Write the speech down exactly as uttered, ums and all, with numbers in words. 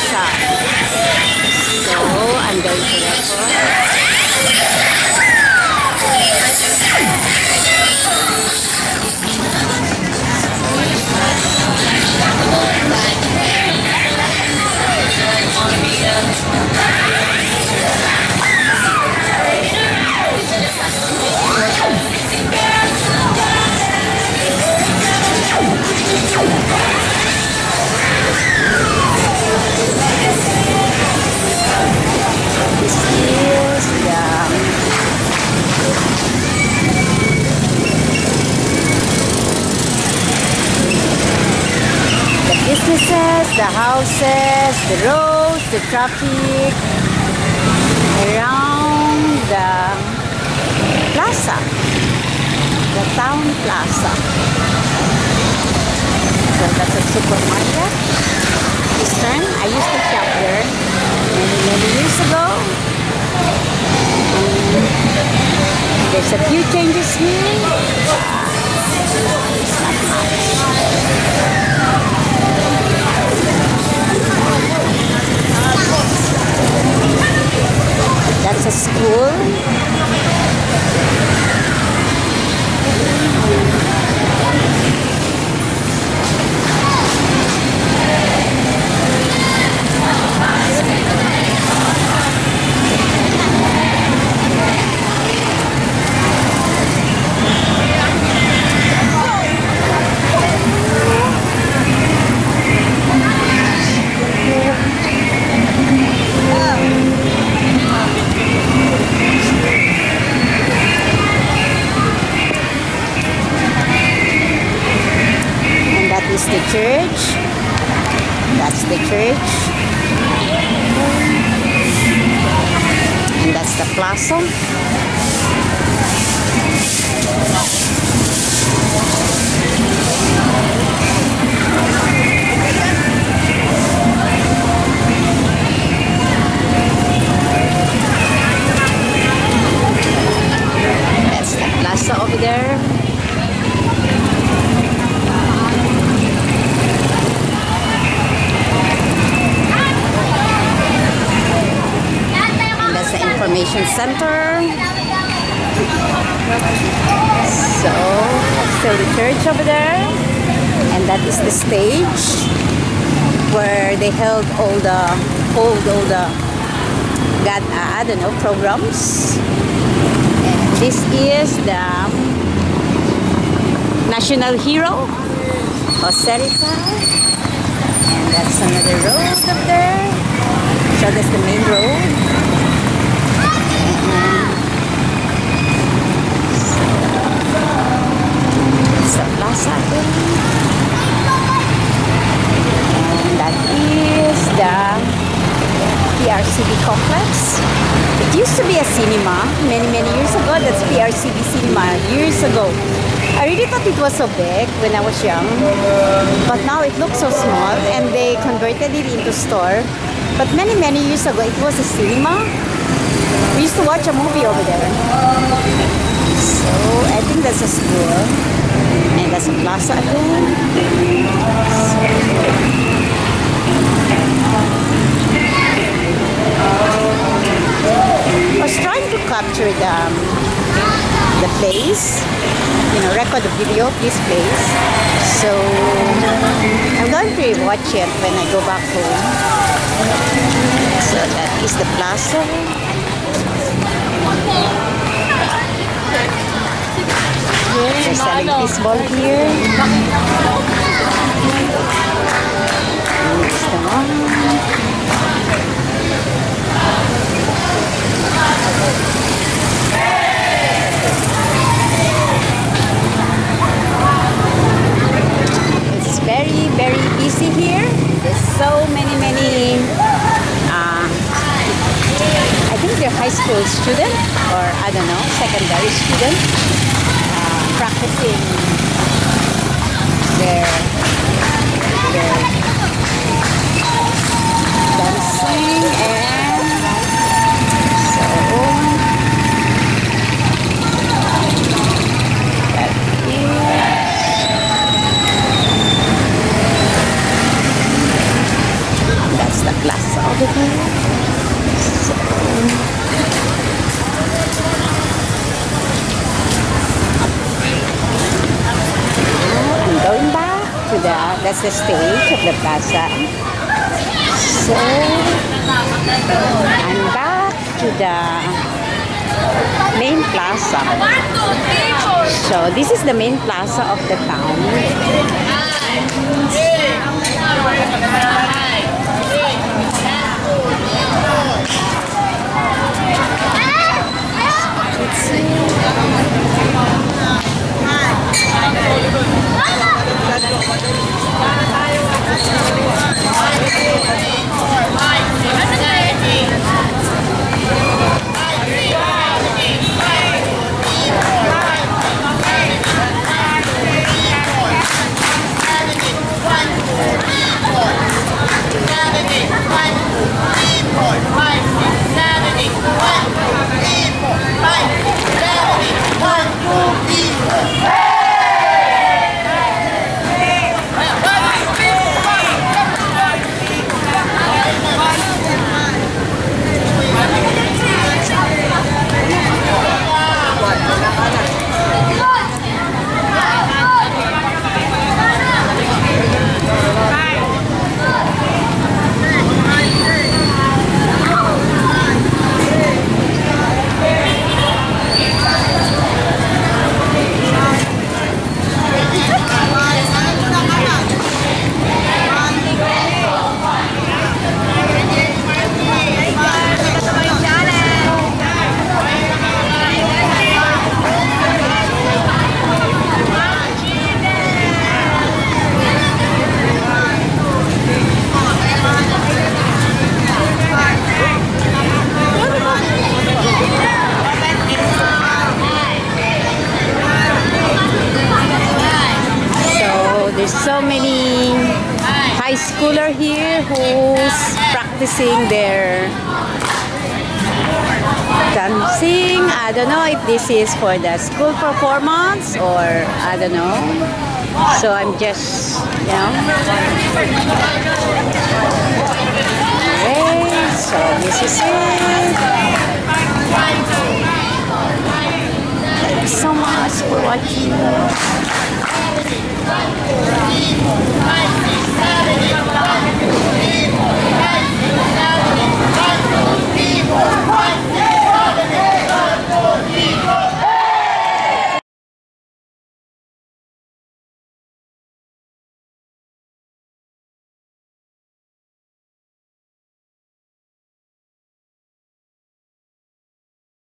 Plaza. So, I'm going to record. Businesses, the houses, the roads, the traffic around the plaza, the town plaza. So that's a supermarket. Eastern, I used to shop there many, many years ago. And there's a few changes here. It's not much. That's a school. Is the church. That's the church. And that's the plaza. That's the plaza over there. Information center. So that's still the church over there, and that is the stage where they held all the hold all the God uh, I don't know programs. And this is the national hero Jose Rizal, and that's another road up there. So that's the main road. The plaza again. And that is the P R C B complex. It used to be a cinema many many years ago. That's P R C B cinema years ago. I really thought it was so big when I was young, but now it looks so small and they converted it into store. But many many years ago it was a cinema. We used to watch a movie over there. So I think that's a school. And that's a plaza again. I was trying to capture the, the place, you know, record the video of this place. So I'm going to watch it when I go back home. So that is the plaza. They're selling baseball here. It's the one. It's very, very busy here. There's so many, many. Uh, I think they're high school students, or I don't know, secondary students. Practicing their, their dancing, and so that is, that's the class. the stage of the plaza. So, I'm back to the main plaza. So, this is the main plaza of the town. There's so many high schooler here who's practicing their dancing. I don't know if this is for the school performance or I don't know. So I'm just, you know. Okay, so this is it. Thank you so much for watching.